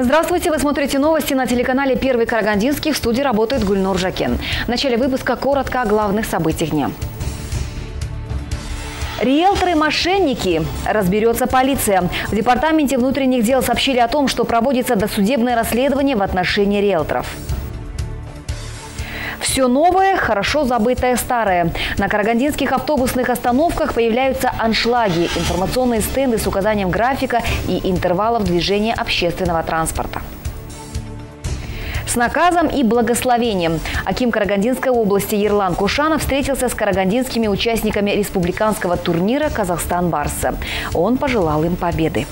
Здравствуйте! Вы смотрите новости на телеканале «Первый Карагандинский». В студии работает Гульнур Жакен. В начале выпуска коротко о главных событиях дня. Риэлторы-мошенники. Разберется полиция. В Департаменте внутренних дел сообщили о том, что проводится досудебное расследование в отношении риэлторов. Все новое, хорошо забытое старое. На карагандинских автобусных остановках появляются аншлаги, информационные стенды с указанием графика и интервалов движения общественного транспорта. С наказом и благословением. Аким Карагандинской области Ерлан Кушанов встретился с карагандинскими участниками республиканского турнира «Казахстан-Барсы». Он пожелал им победы.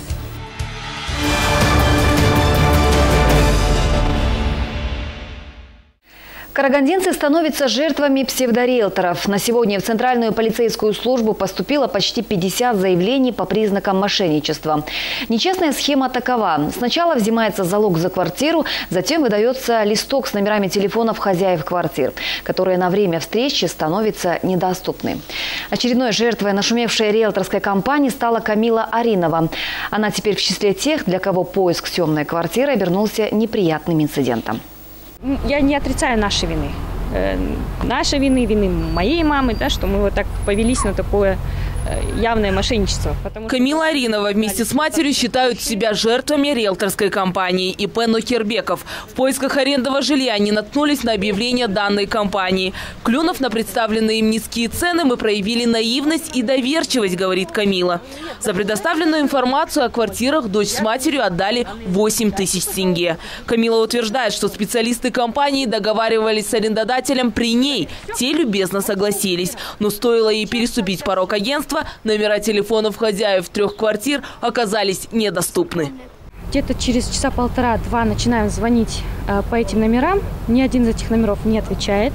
Карагандинцы становятся жертвами псевдориэлторов. На сегодня в Центральную полицейскую службу поступило почти 50 заявлений по признакам мошенничества. Нечестная схема такова. Сначала взимается залог за квартиру, затем выдается листок с номерами телефонов хозяев квартир, которые на время встречи становятся недоступны. Очередной жертвой нашумевшей риэлторской компании стала Камила Аринова. Она теперь в числе тех, для кого поиск съемной квартиры обернулся неприятным инцидентом. Я не отрицаю нашей вины. Нашей вины моей мамы, да, что мы вот так повелись на такое явное мошенничество. Камила Аринова вместе с матерью считают себя жертвами риэлторской компании ИП Нокербеков. В поисках арендного жилья они наткнулись на объявление данной компании. Клюнув на представленные им низкие цены, мы проявили наивность и доверчивость, говорит Камила. За предоставленную информацию о квартирах дочь с матерью отдали 8 тысяч тенге. Камила утверждает, что специалисты компании договаривались с арендодателем при ней. Те любезно согласились. Но стоило ей переступить порог агентства, номера телефонов хозяев 3 квартир оказались недоступны. Где-то через часа полтора-два начинаем звонить по этим номерам. Ни один из этих номеров не отвечает.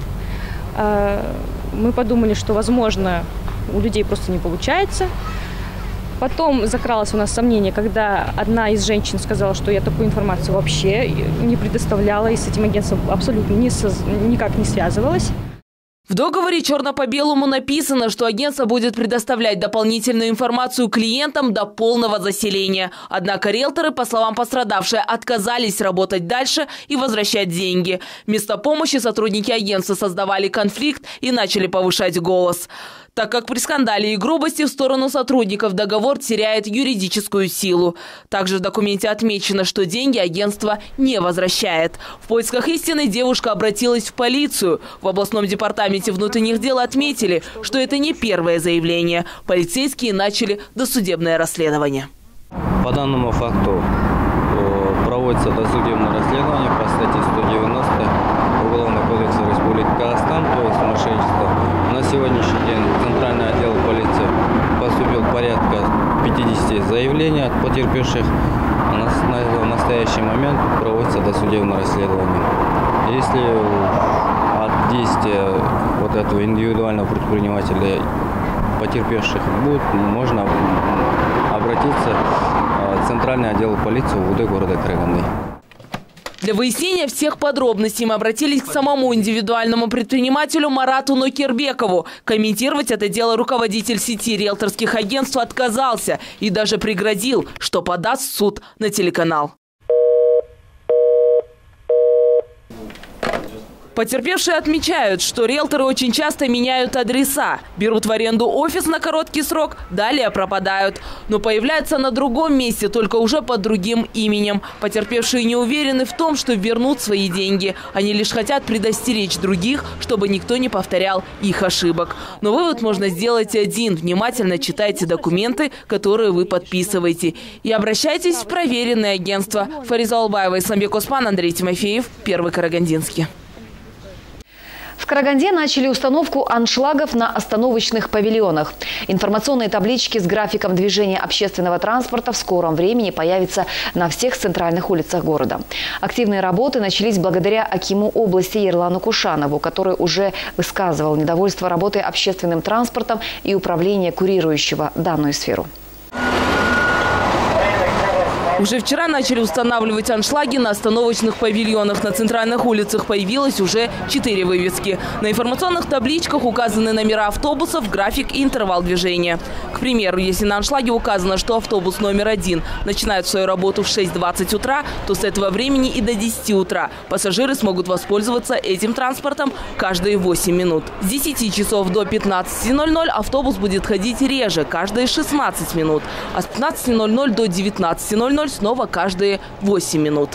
Мы подумали, что, возможно, у людей просто не получается. Потом закралось у нас сомнение, когда одна из женщин сказала, что я такую информацию вообще не предоставляла и с этим агентством абсолютно никак не связывалась. В договоре черно по белому написано, что агентство будет предоставлять дополнительную информацию клиентам до полного заселения. Однако риэлторы, по словам пострадавшей, отказались работать дальше и возвращать деньги. Вместо помощи сотрудники агентства создавали конфликт и начали повышать голос. Так как при скандале и грубости в сторону сотрудников договор теряет юридическую силу. Также в документе отмечено, что деньги агентство не возвращает. В поисках истины девушка обратилась в полицию. В областном департаменте внутренних дел отметили, что это не первое заявление. Полицейские начали досудебное расследование. По данному факту проводится досудебное расследование по статье 190 Уголовного кодекса Республики Казахстан, то есть мошенничество. На сегодняшний день в Центральный отдел полиции поступил порядка 50 заявлений от потерпевших. В настоящий момент проводится досудебное расследование. Если от действия вот этого индивидуального предпринимателя потерпевших будет, можно обратиться в Центральный отдел полиции УВД города Караганды. Для выяснения всех подробностей мы обратились к самому индивидуальному предпринимателю Марату Нокербекову. Комментировать это дело руководитель сети риэлторских агентств отказался и даже пригрозил, что подаст в суд на телеканал. Потерпевшие отмечают, что риэлторы очень часто меняют адреса, берут в аренду офис на короткий срок, далее пропадают. Но появляются на другом месте, только уже под другим именем. Потерпевшие не уверены в том, что вернут свои деньги. Они лишь хотят предостеречь других, чтобы никто не повторял их ошибок. Но вывод можно сделать один. Внимательно читайте документы, которые вы подписываете. И обращайтесь в проверенные агентства. Фариза Албаева, Исламбек Осман, Андрей Тимофеев, Первый Карагандинский. В Караганде начали установку аншлагов на остановочных павильонах. Информационные таблички с графиком движения общественного транспорта в скором времени появятся на всех центральных улицах города. Активные работы начались благодаря акиму области Ерлану Кушанову, который уже высказывал недовольство работой общественным транспортом и управления, курирующего данную сферу. Уже вчера начали устанавливать аншлаги на остановочных павильонах. На центральных улицах появилось уже 4 вывески. На информационных табличках указаны номера автобусов, график и интервал движения. К примеру, если на аншлаге указано, что автобус номер 1 начинает свою работу в 6:20 утра, то с этого времени и до 10 утра пассажиры смогут воспользоваться этим транспортом каждые 8 минут. С 10 часов до 15:00 автобус будет ходить реже, каждые 16 минут. А с 15:00 до 19:00 снова каждые 8 минут.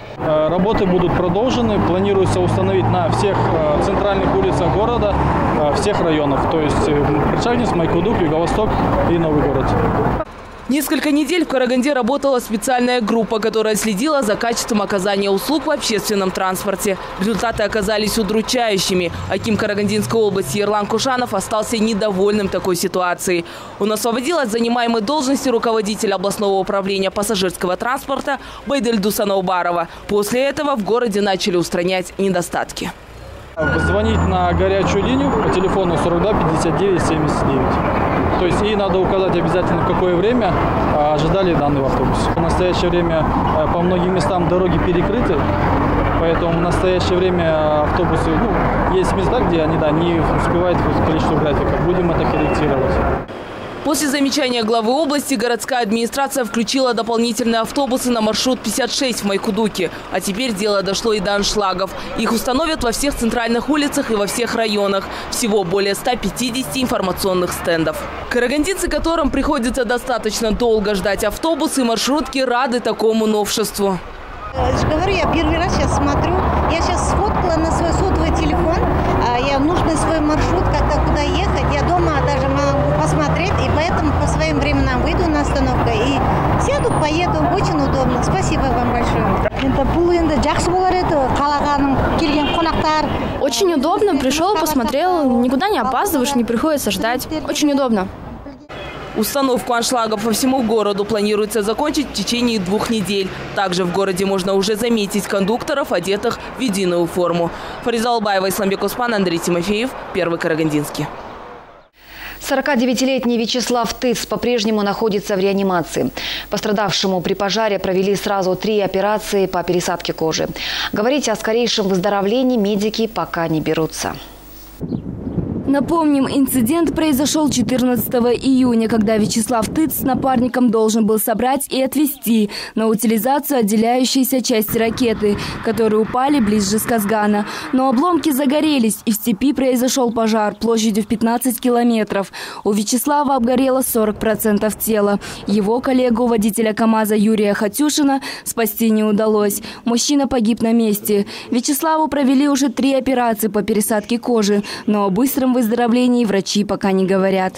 Работы будут продолжены. Планируется установить на всех центральных улицах города, всех районов. То есть Причагнинск, Майкудук, Юго-Восток и Новый город. Несколько недель в Караганде работала специальная группа, которая следила за качеством оказания услуг в общественном транспорте. Результаты оказались удручающими. Аким Карагандинской области Ерлан Кушанов остался недовольным такой ситуацией. Он освободил от занимаемой должности руководителя областного управления пассажирского транспорта Байдельду Санаубарова. После этого в городе начали устранять недостатки. Звонить на горячую линию по телефону 42 59 79. То есть и надо указать обязательно, в какое время ожидали данный автобус. В настоящее время по многим местам дороги перекрыты, поэтому в настоящее время автобусы, есть места, где они не успевают в количество графика. Будем это корректировать. После замечания главы области городская администрация включила дополнительные автобусы на маршрут 56 в Майкудуке. А теперь дело дошло и до аншлагов. Их установят во всех центральных улицах и во всех районах. Всего более 150 информационных стендов. Карагандинцы, которым приходится достаточно долго ждать автобусы и маршрутки, рады такому новшеству. Говорю, я первый раз сейчас смотрю. Я сейчас сфоткала на свой сотовый телефон. Я нужный свой маршрут, когда куда ехать. Я дома даже могу посмотреть. И поэтому по своим временам выйду на остановку и сяду, поеду. Очень удобно. Спасибо вам большое. Очень удобно. Пришел, посмотрел. Никуда не опаздываешь, не приходится ждать. Очень удобно. Установку аншлагов по всему городу планируется закончить в течение 2 недель. Также в городе можно уже заметить кондукторов, одетых в единую форму. Фариза Албаева, Исламбек Оспан, Андрей Тимофеев, Первый Карагандинский. 49-летний Вячеслав Тыц по-прежнему находится в реанимации. Пострадавшему при пожаре провели сразу 3 операции по пересадке кожи. Говорить о скорейшем выздоровлении медики пока не берутся. Напомним, инцидент произошел 14 июня, когда Вячеслав Тыц с напарником должен был собрать и отвезти на утилизацию отделяющиеся части ракеты, которые упали близ Жезказгана. Но обломки загорелись, и в степи произошел пожар площадью в 15 километров. У Вячеслава обгорело 40% тела. Его коллегу, водителя КамАЗа Юрия Хатюшина, спасти не удалось. Мужчина погиб на месте. Вячеславу провели уже 3 операции по пересадке кожи, но о быстром выздоровлении врачи пока не говорят.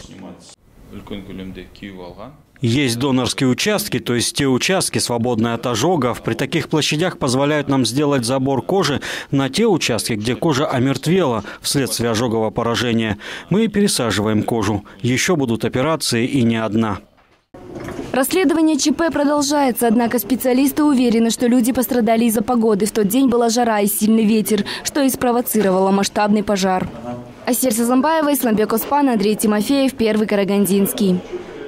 Есть донорские участки, то есть те участки, свободные от ожогов. При таких площадях позволяют нам сделать забор кожи на те участки, где кожа омертвела вследствие ожогового поражения. Мы пересаживаем кожу. Еще будут операции и не одна. Расследование ЧП продолжается, однако специалисты уверены, что люди пострадали из-за погоды. В тот день была жара и сильный ветер, что и спровоцировало масштабный пожар. Асер Сазамбаева, Исламбек Оспан, Андрей Тимофеев, Первый Карагандинский.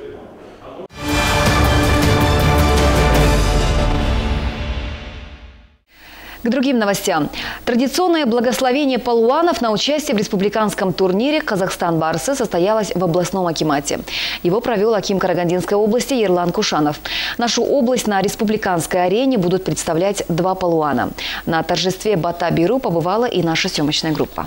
К другим новостям. Традиционное благословение палуанов на участие в республиканском турнире «Казахстан-Барсы» состоялось в областном акимате. Его провел аким Карагандинской области Ерлан Кушанов. Нашу область на республиканской арене будут представлять 2 палуана. На торжестве Бата-Биру побывала и наша съемочная группа.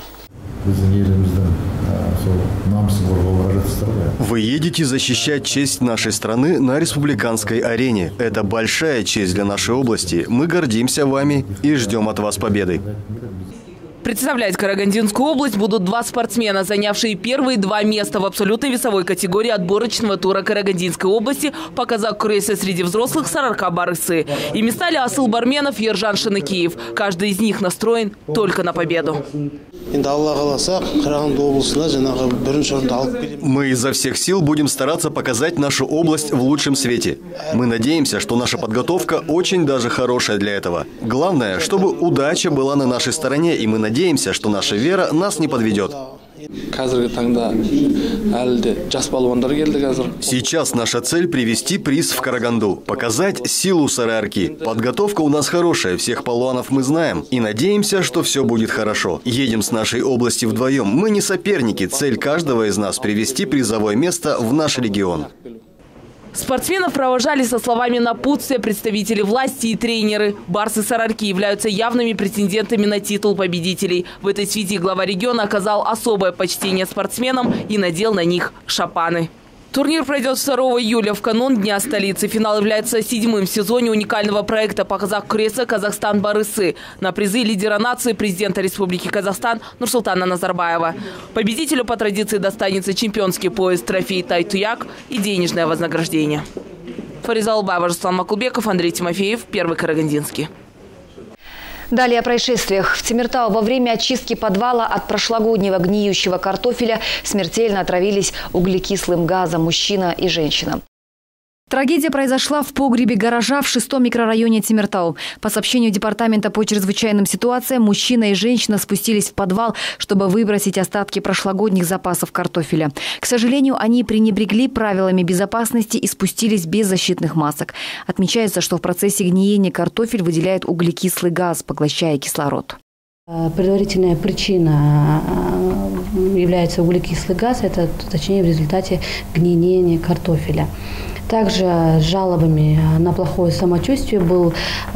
Вы едете защищать честь нашей страны на республиканской арене. Это большая честь для нашей области. Мы гордимся вами и ждем от вас победы. Представлять Карагандинскую область будут 2 спортсмена, занявшие первые 2 места в абсолютной весовой категории отборочного тура Карагандинской области по казак-куресе среди взрослых Сарыарка Барысы. Ими стали Асыл Барменов и Ержан Шаныкиев. Каждый из них настроен только на победу. Мы изо всех сил будем стараться показать нашу область в лучшем свете. Мы надеемся, что наша подготовка очень даже хорошая для этого. Главное, чтобы удача была на нашей стороне, и мы надеемся, что наша вера нас не подведет. Сейчас наша цель – привести приз в Караганду, показать силу Сары-Арки. Подготовка у нас хорошая, всех палуанов мы знаем и надеемся, что все будет хорошо. Едем с нашей области вдвоем, мы не соперники, цель каждого из нас – привести призовое место в наш регион. Спортсменов провожали со словами напутствия представители власти и тренеры. Барсы Сары-Арки являются явными претендентами на титул победителей. В этой связи глава региона оказал особое почтение спортсменам и надел на них шапаны. Турнир пройдет 2 июля в канун Дня столицы. Финал является 7-м в сезоне уникального проекта по казах-куресе «Казахстан-Барысы». На призы лидера нации президента Республики Казахстан Нурсултана Назарбаева. Победителю по традиции достанется чемпионский пояс, трофей «Тай-Туяк» и денежное вознаграждение. Фариза Албаева, Руслан Макулбеков, Андрей Тимофеев, Первый Карагандинский. Далее о происшествиях. В Темиртау во время очистки подвала от прошлогоднего гниющего картофеля смертельно отравились углекислым газом мужчина и женщина. Трагедия произошла в погребе гаража в 6-м микрорайоне Темиртау. По сообщению департамента по чрезвычайным ситуациям, мужчина и женщина спустились в подвал, чтобы выбросить остатки прошлогодних запасов картофеля. К сожалению, они пренебрегли правилами безопасности и спустились без защитных масок. Отмечается, что в процессе гниения картофель выделяет углекислый газ, поглощая кислород. Предварительная причина является углекислый газ, это, точнее, в результате гниения картофеля. Также с жалобами на плохое самочувствие был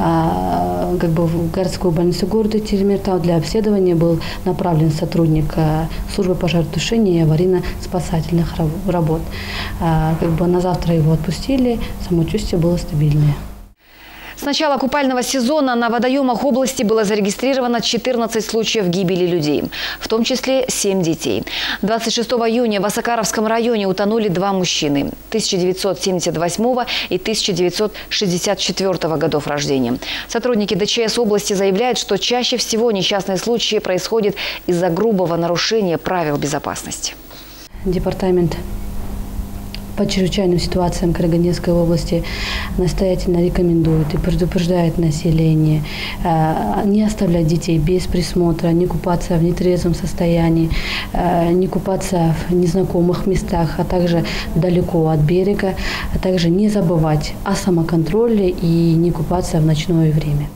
в городскую больницу города Темиртау. Для обследования был направлен сотрудник службы пожаротушения и аварийно-спасательных работ. На завтра его отпустили, самочувствие было стабильное. С начала купального сезона на водоемах области было зарегистрировано 14 случаев гибели людей, в том числе 7 детей. 26 июня в Осакаровском районе утонули 2 мужчины 1978 и 1964 годов рождения. Сотрудники ДЧС области заявляют, что чаще всего несчастные случаи происходят из-за грубого нарушения правил безопасности. Департамент по чрезвычайным ситуациям Карагандинской области настоятельно рекомендует и предупреждает население не оставлять детей без присмотра, не купаться в нетрезвом состоянии, не купаться в незнакомых местах, а также далеко от берега, а также не забывать о самоконтроле и не купаться в ночное время.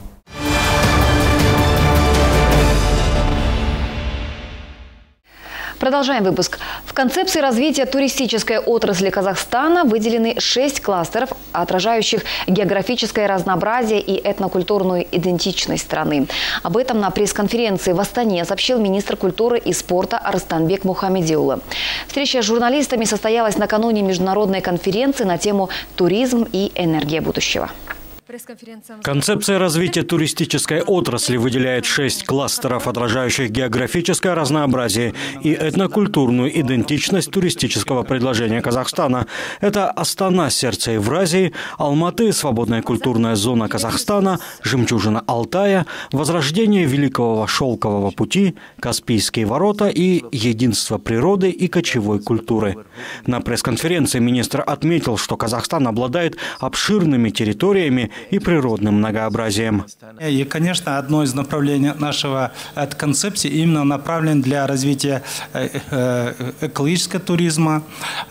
Продолжаем выпуск. В концепции развития туристической отрасли Казахстана выделены 6 кластеров, отражающих географическое разнообразие и этнокультурную идентичность страны. Об этом на пресс-конференции в Астане сообщил министр культуры и спорта Арыстанбек Мухамедиулы. Встреча с журналистами состоялась накануне международной конференции на тему «Туризм и энергия будущего». Концепция развития туристической отрасли выделяет 6 кластеров, отражающих географическое разнообразие и этнокультурную идентичность туристического предложения Казахстана. Это Астана – сердце Евразии, Алматы – свободная культурная зона Казахстана, жемчужина Алтая, возрождение Великого Шелкового пути, Каспийские ворота и единство природы и кочевой культуры. На пресс-конференции министр отметил, что Казахстан обладает обширными территориями и природным многообразием. И, конечно, одно из направлений нашего концепции именно направлено для развития экологического туризма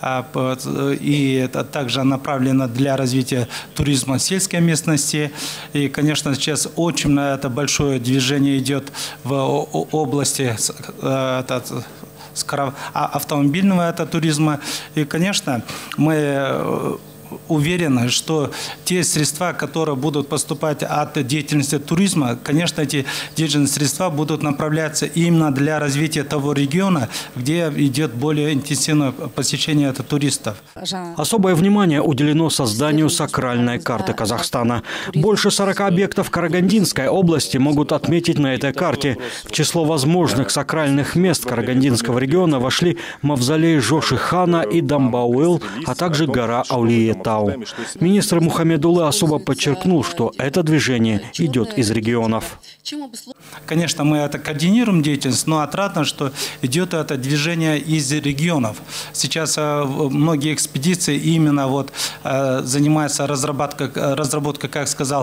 и также направлено для развития туризма сельской местности. И, конечно, сейчас очень это большое движение идет в области автомобильного туризма. И, конечно, мы уверены, что те средства, которые будут поступать от деятельности туризма, конечно, эти денежные средства будут направляться именно для развития того региона, где идет более интенсивное посещение туристов. Особое внимание уделено созданию сакральной карты Казахстана. Больше 40 объектов Карагандинской области могут отметить на этой карте. В число возможных сакральных мест Карагандинского региона вошли мавзолей Жоши хана и Дамбауэл, а также гора Аулиет. Тау. Министр Мухаммедулы особо подчеркнул, что это движение идет из регионов. Конечно, мы это координируем деятельность, но отрадно, что идет это движение из регионов. Сейчас многие экспедиции именно занимаются разработкой, как сказал,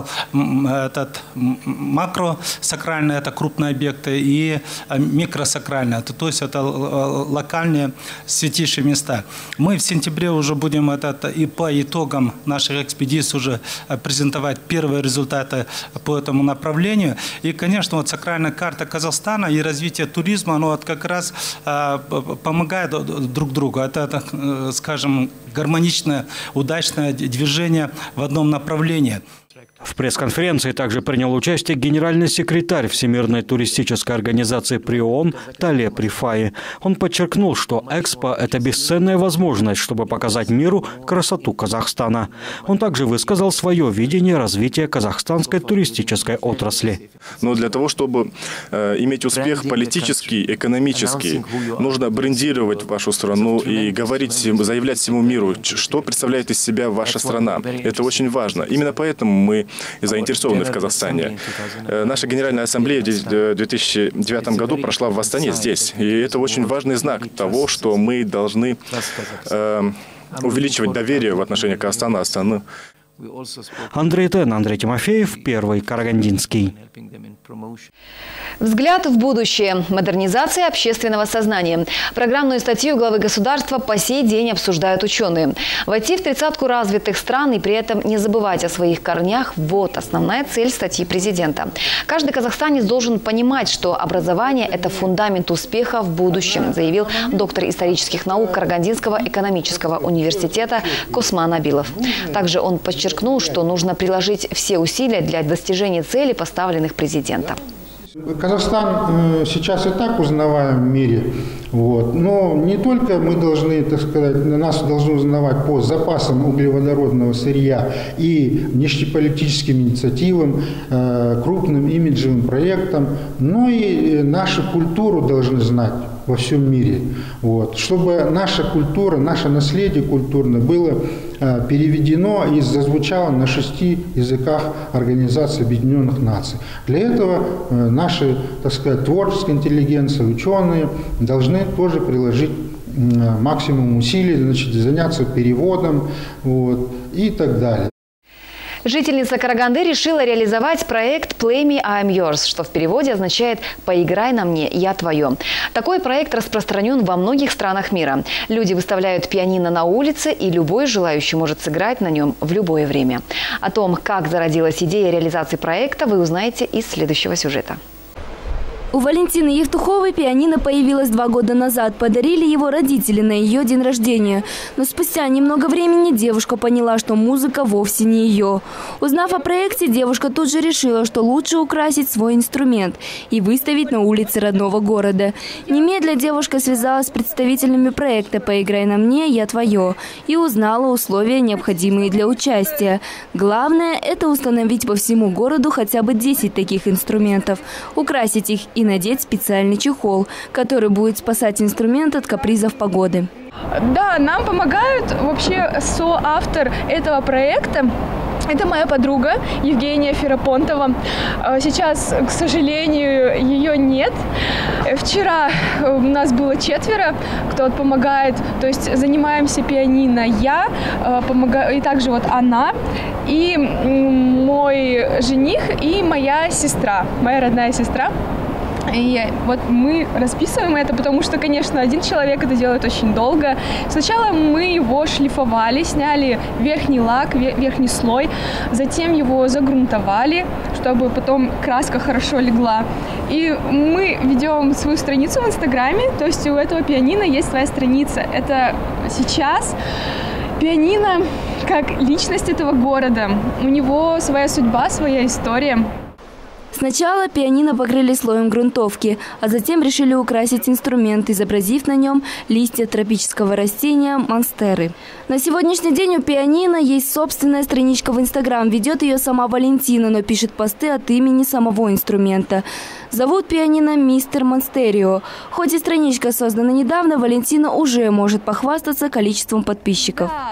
макросакральные, это крупные объекты, и микросакральные, то есть это локальные святейшие места. Мы в сентябре уже будем и по итогам наших экспедиций уже презентовать первые результаты по этому направлению. И, конечно, сакральная карта Казахстана и развитие туризма, оно как раз помогает друг другу. Это, скажем, гармоничное, удачное движение в одном направлении. В пресс-конференции также принял участие генеральный секретарь Всемирной туристической организации при ООН Талеб Рифаи. Он подчеркнул, что Экспо – это бесценная возможность, чтобы показать миру красоту Казахстана. Он также высказал свое видение развития казахстанской туристической отрасли. Но для того, чтобы иметь успех политический, экономический, нужно брендировать вашу страну и говорить, заявлять всему миру, что представляет из себя ваша страна. Это очень важно. Именно поэтому мы заинтересованы в Казахстане. Наша Генеральная Ассамблея в 2009 году прошла в Астане здесь. И это очень важный знак того, что мы должны увеличивать доверие в отношении Казахстана, Астаны. Андрей Тен, Андрей Тимофеев, Первый Карагандинский. Взгляд в будущее. Модернизация общественного сознания. Программную статью главы государства по сей день обсуждают ученые. Войти в 30-ку развитых стран и при этом не забывать о своих корнях – вот основная цель статьи президента. Каждый казахстанец должен понимать, что образование – это фундамент успеха в будущем, заявил доктор исторических наук Карагандинского экономического университета Косман Абилов. Также он подчеркнул, что нужно приложить все усилия для достижения целей, поставленных президентом. Казахстан сейчас и так узнаваем в мире, но не только мы должны, так сказать, нас должны узнавать по запасам углеводородного сырья и внешнеполитическим инициативам, крупным имиджевым проектам, но и нашу культуру должны знать во всем мире. Чтобы наша культура, наше наследие культурное было переведено и зазвучало на 6 языках Организации Объединенных Наций. Для этого наши, так сказать, творческая интеллигенция, ученые должны тоже приложить максимум усилий, заняться переводом и так далее. Жительница Караганды решила реализовать проект «Play me, I'm yours», что в переводе означает «Поиграй на мне, я твое». Такой проект распространен во многих странах мира. Люди выставляют пианино на улице, и любой желающий может сыграть на нем в любое время. О том, как зародилась идея реализации проекта, вы узнаете из следующего сюжета. У Валентины Евтуховой пианино появилось 2 года назад. Подарили его родители на ее день рождения. Но спустя немного времени девушка поняла, что музыка вовсе не ее. Узнав о проекте, девушка тут же решила, что лучше украсить свой инструмент и выставить на улице родного города. Немедля девушка связалась с представителями проекта «Поиграй на мне, я твое» и узнала условия, необходимые для участия. Главное – это установить по всему городу хотя бы 10 таких инструментов, украсить их и надеть специальный чехол, который будет спасать инструмент от капризов погоды. Да, нам помогают вообще соавтор этого проекта. Это моя подруга Евгения Ферапонтова. Сейчас, к сожалению, ее нет. Вчера у нас было 4, кто помогает. То есть занимаемся пианино я, и также она, и мой жених, и моя сестра, моя родная сестра. И мы расписываем это, потому что, конечно, один человек это делает очень долго. Сначала мы его шлифовали, сняли верхний лак, верхний слой, затем его загрунтовали, чтобы потом краска хорошо легла. И мы ведем свою страницу в Инстаграме, то есть у этого пианино есть своя страница. Это сейчас пианино как личность этого города. У него своя судьба, своя история. Сначала пианино покрыли слоем грунтовки, а затем решили украсить инструмент, изобразив на нем листья тропического растения монстеры. На сегодняшний день у пианино есть собственная страничка в Инстаграм. Ведет ее сама Валентина, но пишет посты от имени самого инструмента. Зовут пианино Мистер Монстерио. Хоть и страничка создана недавно, Валентина уже может похвастаться количеством подписчиков.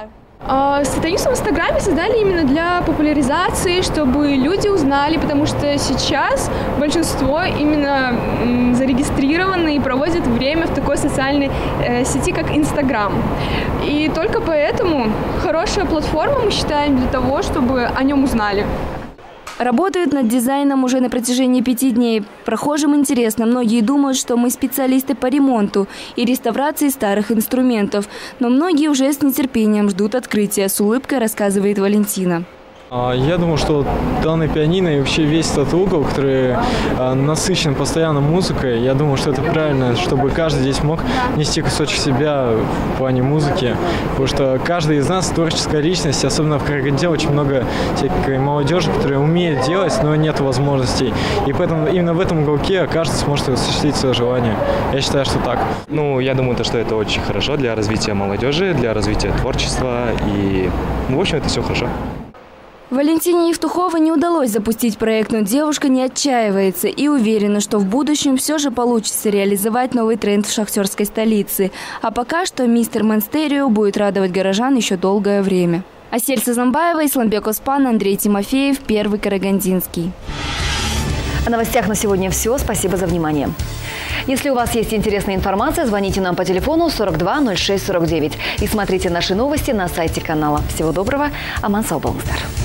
Страницу в Инстаграме создали именно для популяризации, чтобы люди узнали, потому что сейчас большинство именно зарегистрированы и проводят время в такой социальной сети, как Инстаграм. И только поэтому хорошая платформа, мы считаем, для того, чтобы о нем узнали. Работают над дизайном уже на протяжении 5 дней. Прохожим интересно. Многие думают, что мы специалисты по ремонту и реставрации старых инструментов. Но многие уже с нетерпением ждут открытия. С улыбкой рассказывает Валентина. Я думаю, что данный пианино и вообще весь этот угол, который насыщен постоянно музыкой, я думаю, что это правильно, чтобы каждый здесь мог нести кусочек себя в плане музыки. Потому что каждый из нас творческая личность, особенно в Караганде очень много всякой молодежи, которая умеет делать, но нет возможностей. И поэтому именно в этом уголке каждый сможет осуществить свое желание. Я считаю, что так. Я думаю, что это очень хорошо для развития молодежи, для развития творчества. И, в общем, это все хорошо. Валентине Евтуховой не удалось запустить проект, но девушка не отчаивается и уверена, что в будущем все же получится реализовать новый тренд в шахтерской столице. А пока что мистер Монстерио будет радовать горожан еще долгое время. Асель Сазамбаева, Исламбек Оспан, Андрей Тимофеев, Первый Карагандинский. О новостях на сегодня все. Спасибо за внимание. Если у вас есть интересная информация, звоните нам по телефону 42 06 49 и смотрите наши новости на сайте канала. Всего доброго. Аман сау болыңыздар.